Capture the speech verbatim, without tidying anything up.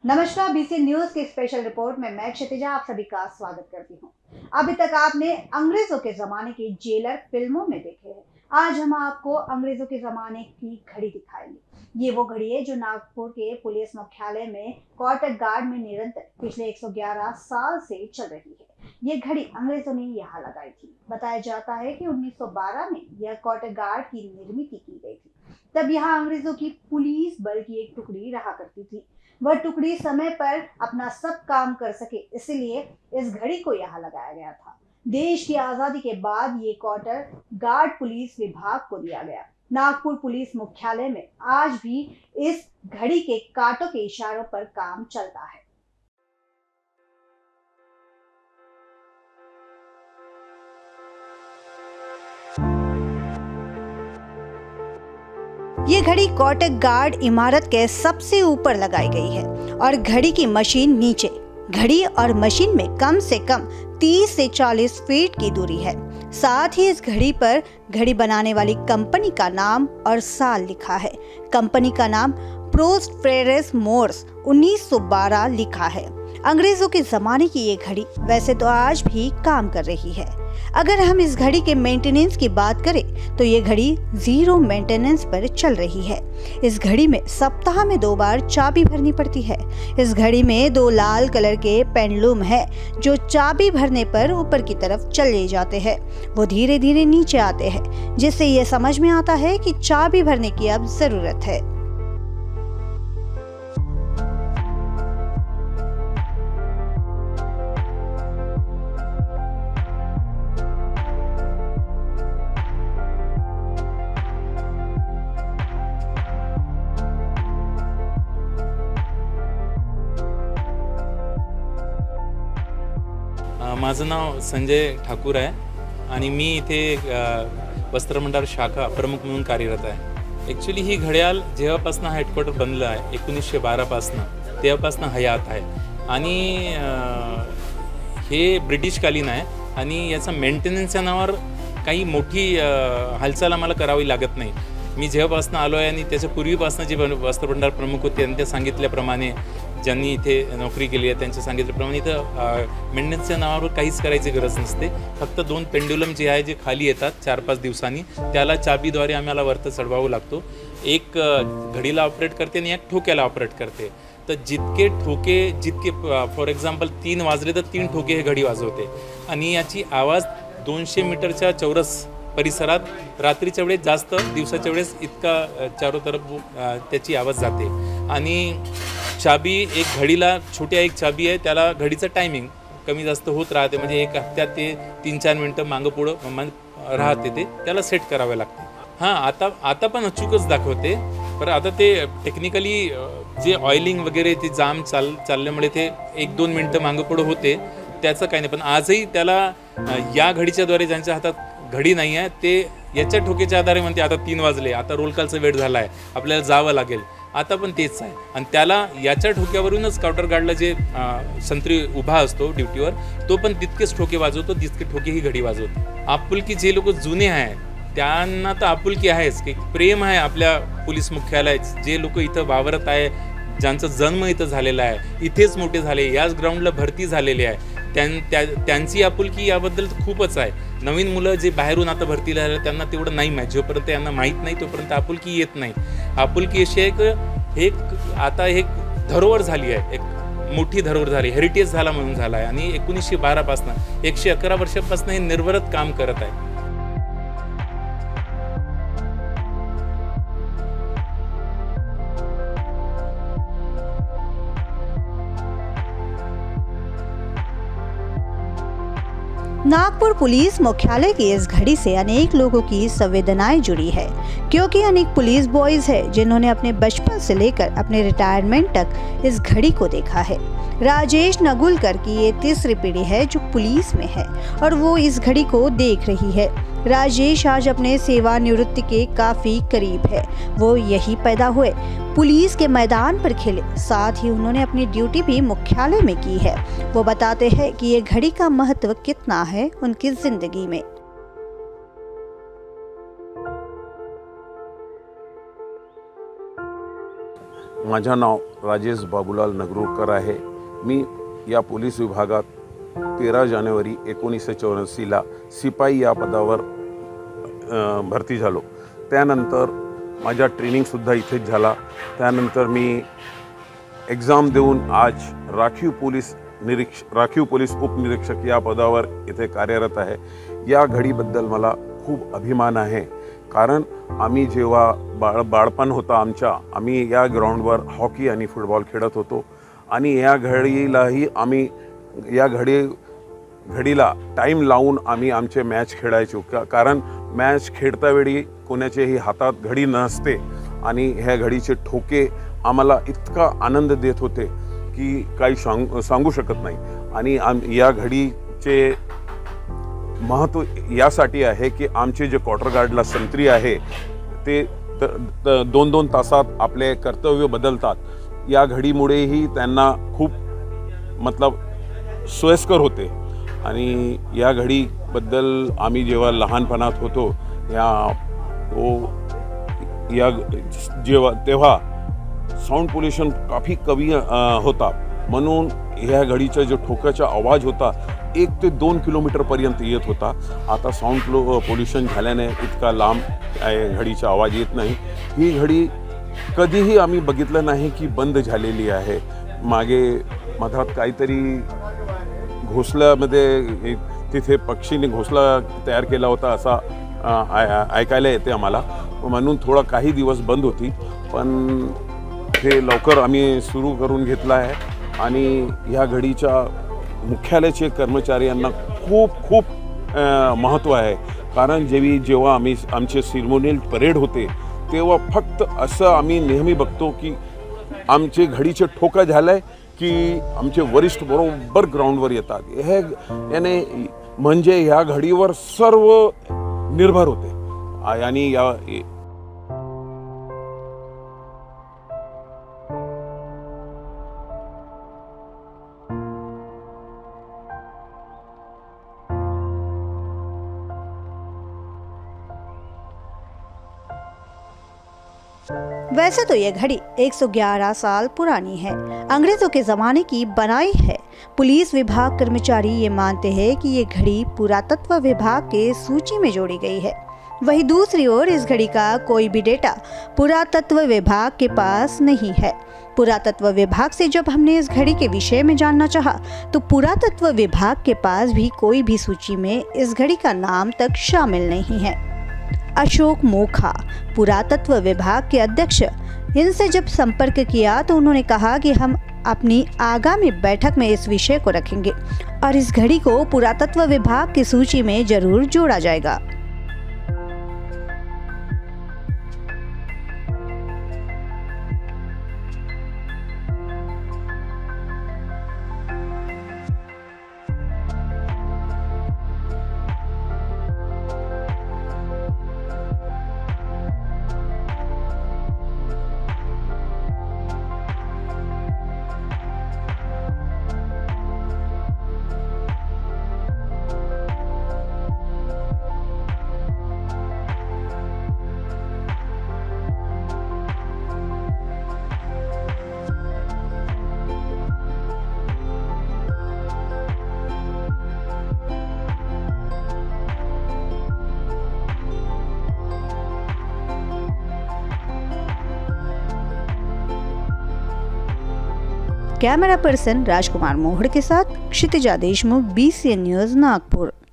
नमस्कार, BC news की special report में मैं क्षितिजा आप सभी का स्वागत करती हूँ। अभी तक आपने अंग्रेजों के जमाने के जेलर फिल्मों में देखे हैं। आज हम आपको अंग्रेजों के जमाने की घड़ी दिखाएंगे। ये वो घड़ी है जो नागपुर के पुलिस मुख्यालय में कोर्ट गार्ड में निरंतर पिछले एक सौ ग्यारह साल से चल रही है। ये घड़ी अंग्रेजों ने यहाँ लगाई थी। बताया जाता है कि उन्नीस सौ बारह में यह कोर्ट गार्ड की निर्मित की गई थी। तब यहाँ अंग्रेजों की पुलिस बल की एक टुकड़ी रहा करती थी। वह टुकड़ी समय पर अपना सब काम कर सके, इसलिए इस घड़ी को यहाँ लगाया गया था। देश की आजादी के बाद ये क्वार्टर गार्ड पुलिस विभाग को दिया गया। नागपुर पुलिस मुख्यालय में आज भी इस घड़ी के कांटों के इशारों पर काम चलता है। ये घड़ी कोर्ट गार्ड इमारत के सबसे ऊपर लगाई गई है और घड़ी की मशीन नीचे। घड़ी और मशीन में कम से कम तीस से चालीस फीट की दूरी है। साथ ही इस घड़ी पर घड़ी बनाने वाली कंपनी का नाम और साल लिखा है। कंपनी का नाम प्रोस्ट फ्रेरेस मोर्स उन्नीस सौ बारह लिखा है। अंग्रेजों के जमाने की ये घड़ी वैसे तो आज भी काम कर रही है। अगर हम इस घड़ी के मेंटेनेंस की बात करें तो ये घड़ी जीरो मेंटेनेंस पर चल रही है। इस घड़ी में सप्ताह में दो बार चाबी भरनी पड़ती है। इस घड़ी में दो लाल कलर के पेंडुलम है जो चाबी भरने पर ऊपर की तरफ चले जाते हैं। वो धीरे धीरे नीचे आते हैं, जिससे ये समझ में आता है कि चाबी भरने की अब जरूरत है। माझं नाव संजय ठाकूर आहे आणि मी इथे वस्त्रमंडार शाखा प्रमुख म्हणून कार्यरत आहे। ॲक्च्युली ही घड्याळ जेव्हापासून हेडक्वार्टर बनलं आहे एकोणीसशे बारापासून तेव्हापासून हयात आहे आणि हे ब्रिटिशकालीन आहे आणि याचा मेंटेनन्सच्या नावावर काही मोठी हालचाल आम्हाला करावी लागत नाही। मी जेव्हापासून आलो आहे आणि त्याच्या पूर्वीपासून जे वस्त्रभंडार प्रमुख होते त्यांनी सांगितल्याप्रमाणे ज्यांनी इथे नोकरी केली आहे त्यांच्या सांगितल्याप्रमाणे इथं मेंटेनन्सच्या नावावर काहीच करायची गरज नसते। फक्त दोन पेंडुलम जे आहे जे खाली येतात चार पाच दिवसांनी त्याला चाबीद्वारे आम्हाला वरती चढवावं लागतो। एक घडीला ऑपरेट करते आणि एक ठोक्याला ऑपरेट करते। तर जितके ठोके जितके फॉर एक्झाम्पल तीन वाजले तर तीन ठोके हे घडी वाजवते आणि याची आवाज दोनशे मीटरच्या चौरस परिसरात रात्रीच्या वेळेस जास्त दिवसाच्या वेळेस इतका चारो तरफ त्याची आवाज जाते। आणि चाबी एक घडीला छोटी एक चाबी आहे त्याला घडीचं टायमिंग कमी जास्त होत राहते, म्हणजे एक हप्त्यात ते तीन चार मिनटं मागं पुढं राहते ते त्याला सेट करावे लागते। हां आता आता पण अचूकच दाखवते, पण आता ते टेक्निकली जे ऑइलिंग वगैरे ते जाम चाल चालल्यामुळे ते एक दोन मिनटं मागं पुढं होते, त्याचं काही नाही। पण आजही त्याला या घडीच्याद्वारे ज्यांच्या हातात घडी नाही आहे ते याच्या ठोकेच्या आधारे म्हणते आता तीन वाजले, आता रोल कॉलचा वेळ झाला आहे, आपल्याला जावं लागेल। आता पण तेच आहे आणि त्याला याच्या ठोक्यावरूनच काउंटर गार्डला जे संत्री उभा असतो ड्युटीवर तो पण तितकेच ठोके वाजवतो जितके ठोके ही घडी वाजवतो। आपुलकी जे लोक जुने आहेत त्यांना तर आपुलकी आहेच, की प्रेम आहे आपल्या पोलीस मुख्यालयात। जे लोक इथं वावरत आहे, ज्यांचा जन्म इथं झालेला आहे, इथेच मोठे झाले, याच ग्राउंडला भरती झालेली आहे, त्यां त्यांची आपुलकी याबद्दल खूपच आहे। नवीन मुलं जे बाहेरून आता भरतीला आले त्यांना तेवढं नाही माहीत, जोपर्यंत यांना माहीत नाही तोपर्यंत आपुलकी येत नाही। आपुलकी अशी आहे की एक आता एक धरोहर झाली आहे, एक मोठी धरोहर झाली, हेरिटेज झाला म्हणून झाला आहे आणि एकोणीसशे बारापासून एकशे अकरा वर्षापासून हे निर्वरत काम करत आहे। नागपुर पुलिस मुख्यालय की इस घड़ी से अनेक लोगों की संवेदनाएं जुड़ी है, क्योंकि अनेक पुलिस बॉयज हैं जिन्होंने अपने बचपन से लेकर अपने रिटायरमेंट तक इस घड़ी को देखा है। राजेश नगुलकर की ये तीसरी पीढ़ी है जो पुलिस में है और वो इस घड़ी को देख रही है। राजेश आज अपने सेवानिवृत्ति के काफी करीब है। वो यही पैदा हुए, पुलिस के मैदान पर खेले, साथ ही उन्होंने अपनी ड्यूटी भी मुख्यालय में की है। वो बताते हैं कि ये घड़ी का महत्व कितना है उनकी जिंदगी में। माझं नाव राजेश बाबूलाल नगरूरकर आहे। मी या पोलीस विभागात तेरा जानेवारी एकोणीसशे चौऱ्याऐंशीला सिपाई या पदावर भरती झालो। त्यानंतर माझा ट्रेनिंगसुद्धा इथेच झाला। त्यानंतर मी एक्झाम देऊन आज राखीव पोलीस निरीक्षक राखीव पोलीस उपनिरीक्षक या पदावर इथे कार्यरत आहे। या घडीबद्दल मला खूप अभिमान आहे, कारण आम्ही जेव्हा बाळ बाळपण होता आमच्या, आम्ही या ग्राउंडवर हॉकी आणि फुटबॉल खेळत होतो आणि या घडीलाही आम्ही या घडी घडीला टाईम लावून आम्ही आमचे मॅच खेळायचो। कारण मॅच खेळतावेळी कोणाच्याही हातात घडी नसते आणि ह्या घडीचे ठोके आम्हाला इतका आनंद देत होते की काही सांग सांगू शकत नाही। आणि आम या घडीचे महत्त्व यासाठी आहे की आमचे जे क्वार्टर गार्डला संत्री आहे ते दोन दोन तासात आपले कर्तव्य बदलतात। या घडीमुळेही त्यांना खूप मतलब सोयीस्कर होते। आणि या घडीबद्दल आम्ही जेव्हा लहानपणात होतो या तो या जेव्हा तेव्हा साऊंड पोल्युशन काफ़ी कमी होता, म्हणून ह्या घडीचा जो ठोक्याचा आवाज होता एक ते दोन किलोमीटरपर्यंत येत होता। आता साऊंड पोल्युशन झाल्याने इतका लांब घडीचा आवाज येत नाही। ही घडी कधीही आम्ही बघितलं नाही की बंद झालेली आहे। मागे मधात काहीतरी घोसल्यामध्ये तिथे पक्षीने घोसला तयार केला होता असा ऐकायला येते आम्हाला, म्हणून थोडा काही दिवस बंद होती, पण ते लवकर आम्ही सुरू करून घेतला आहे। आणि ह्या घडीच्या मुख्यालयाचे कर्मचारी यांना खूप खूप महत्त्व आहे, कारण जेवी जेव्हा आम्ही आमचे सिरेमोनियल परेड होते तेव्हा फक्त असं आम्ही नेहमी बघतो की आमचे घडीचे ठोका झालाय की आमचे वरिष्ठ बरोबर ग्राउंडवर येतात। हे याने म्हणजे ह्या घडीवर सर्व निर्भर होते। आणि या वैसे तो ये घड़ी एक सौ ग्यारह साल पुरानी है, अंग्रेजों के ज़माने की बनाई है। पुलिस विभाग कर्मचारी ये मानते हैं कि ये घड़ी पुरातत्व विभाग के सूची में जोड़ी गई है। वहीं दूसरी ओर इस घड़ी का कोई भी डेटा पुरातत्व विभाग के पास नहीं है। पुरातत्व विभाग से जब हमने इस घड़ी के विषय में जानना चाहा तो पुरातत्व विभाग के पास भी कोई भी सूची में इस घड़ी का नाम तक शामिल नहीं है। अशोक मोखा पुरातत्व विभाग के अध्यक्ष, इनसे जब संपर्क किया तो उन्होंने कहा कि हम अपनी आगामी बैठक में इस विषय को रखेंगे और इस घड़ी को पुरातत्व विभाग की सूची में जरूर जोड़ा जाएगा। कैमरा पर्सन राजकुमार मोहड़ के साथ Kshitija Deshmukh, B C N news, Nagpur.